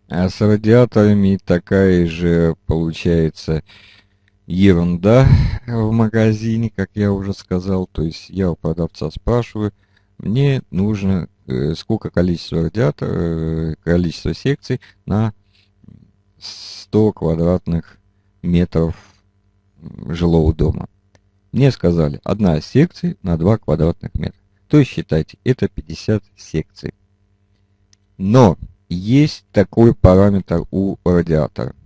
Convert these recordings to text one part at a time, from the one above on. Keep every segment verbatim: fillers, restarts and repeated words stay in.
А с радиаторами такая же получается ерунда в магазине, как я уже сказал. То есть я у продавца спрашиваю, мне нужно э, сколько количество радиаторов, э, количество секций на сто квадратных метров м, жилого дома. Мне сказали, одна секция на два квадратных метра. То есть считайте, это пятьдесят секций. Но есть такой параметр у радиатора.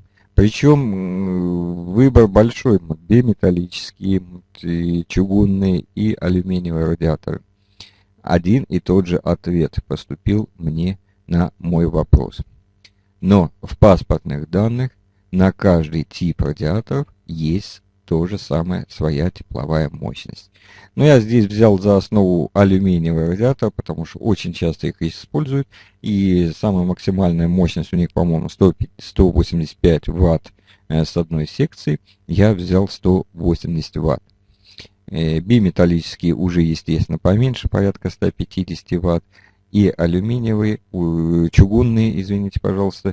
Причем выбор большой, биметаллические, и чугунные и алюминиевые радиаторы. Один и тот же ответ поступил мне на мой вопрос. Но в паспортных данных на каждый тип радиаторов есть то же самое своя тепловая мощность. Но я здесь взял за основу алюминиевый радиатор, потому что очень часто их используют. И самая максимальная мощность у них, по-моему, сто восемьдесят пять ватт с одной секции. Я взял сто восемьдесят ватт. Биметаллические уже, естественно, поменьше, порядка ста пятидесяти ватт. И алюминиевые, чугунные, извините, пожалуйста,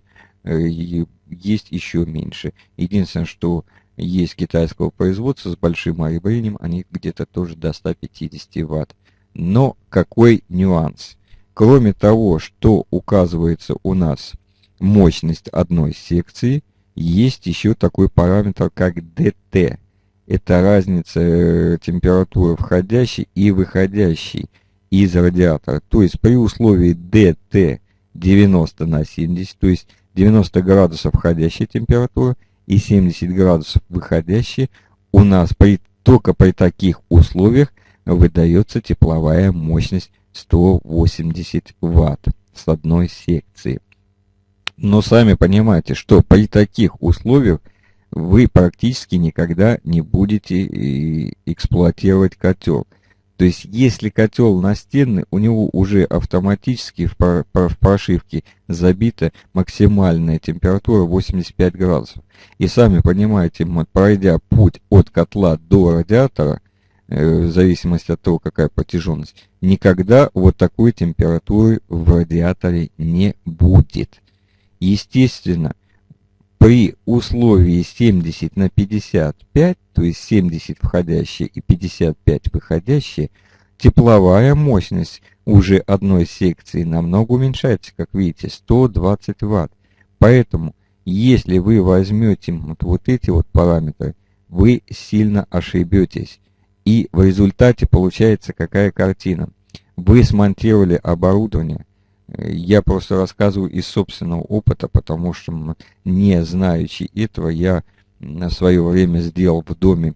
есть еще меньше. Единственное, что есть китайского производства с большим оребрением, они где-то тоже до ста пятидесяти ватт. Но какой нюанс? Кроме того, что указывается у нас мощность одной секции, есть еще такой параметр, как дэ тэ. Это разница температуры входящей и выходящей из радиатора. То есть при условии дэ тэ девяносто на семьдесят, то есть девяносто градусов входящей температуры и семьдесят градусов выходящей, у нас при, только при таких условиях выдается тепловая мощность сто восемьдесят ватт с одной секции. Но сами понимаете, что при таких условиях вы практически никогда не будете эксплуатировать котел. То есть, если котел настенный, у него уже автоматически в, про, в прошивке забита максимальная температура восемьдесят пять градусов. И сами понимаете, пройдя путь от котла до радиатора, э, в зависимости от того, какая протяженность, никогда вот такой температуры в радиаторе не будет. Естественно, при условии семьдесят на пятьдесят пять, то есть семьдесят входящие и пятьдесят пять выходящие, тепловая мощность уже одной секции намного уменьшается, как видите, сто двадцать ватт. Поэтому, если вы возьмете вот, вот эти вот параметры, вы сильно ошибетесь. И в результате получается какая картина? Вы смонтировали оборудование. Я просто рассказываю из собственного опыта, потому что, не знаючи этого, я на свое время сделал в доме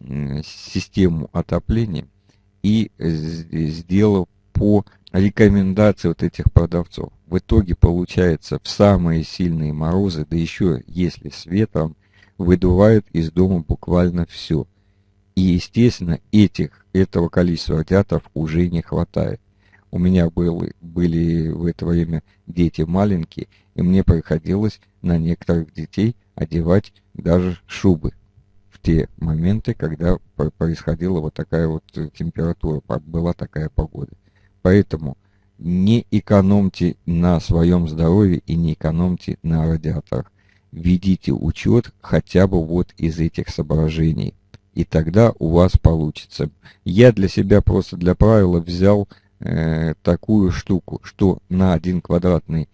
систему отопления и сделал по рекомендации вот этих продавцов. В итоге получается, в самые сильные морозы, да еще если с ветром, выдувают из дома буквально все. И, естественно, этих, этого количества радиаторов уже не хватает. У меня был, были в это время дети маленькие, и мне приходилось на некоторых детей одевать даже шубы в те моменты, когда происходила вот такая вот температура, была такая погода. Поэтому не экономьте на своем здоровье и не экономьте на радиаторах. Ведите учет хотя бы вот из этих соображений, и тогда у вас получится. Я для себя просто для правила взял такую штуку, что на один квадратный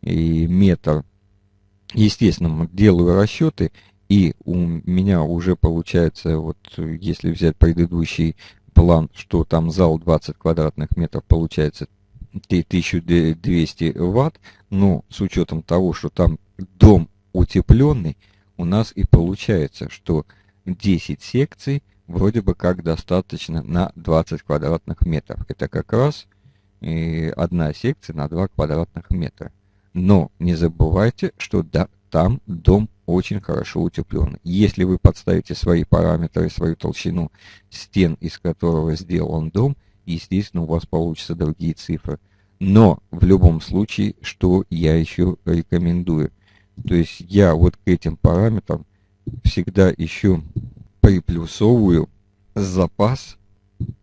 метр, естественно, делаю расчеты, и у меня уже получается, вот если взять предыдущий план, что там зал двадцать квадратных метров, получается тысяча двести ватт, но с учетом того, что там дом утепленный, у нас и получается, что десять секций вроде бы как достаточно на двадцать квадратных метров. Это как раз э, одна секция на два квадратных метра. Но не забывайте, что да, там дом очень хорошо утеплен. Если вы подставите свои параметры, свою толщину стен, из которого сделан дом, естественно, у вас получатся другие цифры. Но в любом случае, что я еще рекомендую? То есть я вот к этим параметрам всегда еще приплюсовываю запас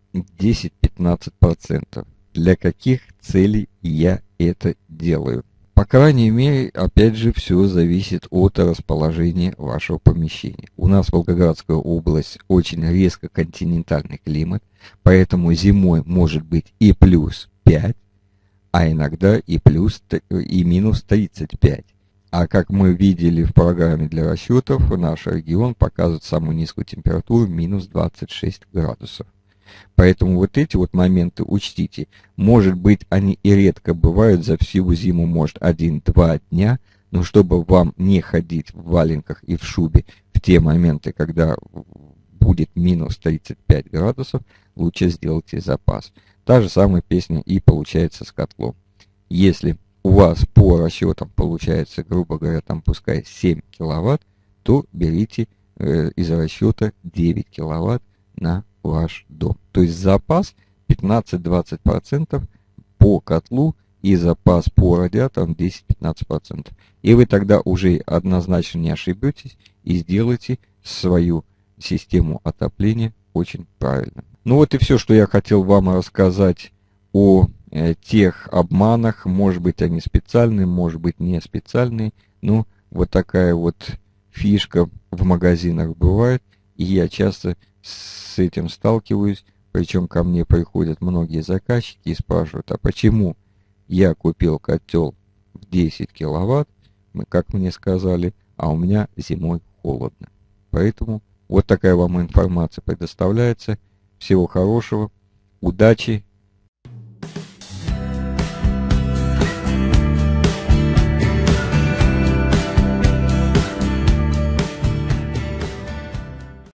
десять-пятнадцать процентов. Для каких целей я это делаю? По крайней мере, опять же, все зависит от расположения вашего помещения. У нас Волгоградская область очень резко континентальный климат, поэтому зимой может быть и плюс пять, а иногда и плюс и минус тридцать пять. А как мы видели в программе для расчетов, наш регион показывает самую низкую температуру минус двадцать шесть градусов. Поэтому вот эти вот моменты учтите. Может быть, они и редко бывают за всю зиму, может, один-два дня, но чтобы вам не ходить в валенках и в шубе в те моменты, когда будет минус тридцать пять градусов, лучше сделайте запас. Та же самая песня и получается с котлом. Если у вас по расчетам получается, грубо говоря, там пускай семь киловатт, то берите э, из расчета девять киловатт на ваш дом. То есть запас пятнадцать-двадцать процентов по котлу и запас по радиаторам десять-пятнадцать процентов. И вы тогда уже однозначно не ошибетесь и сделаете свою систему отопления очень правильно. Ну вот и все, что я хотел вам рассказать о э, тех обманах. Может быть, они специальные, может быть, не специальные. Но вот такая вот фишка в магазинах бывает. И я часто с этим сталкиваюсь. Причем ко мне приходят многие заказчики и спрашивают, а почему я купил котел в десять киловатт, как мне сказали, а у меня зимой холодно. Поэтому вот такая вам информация предоставляется. Всего хорошего, удачи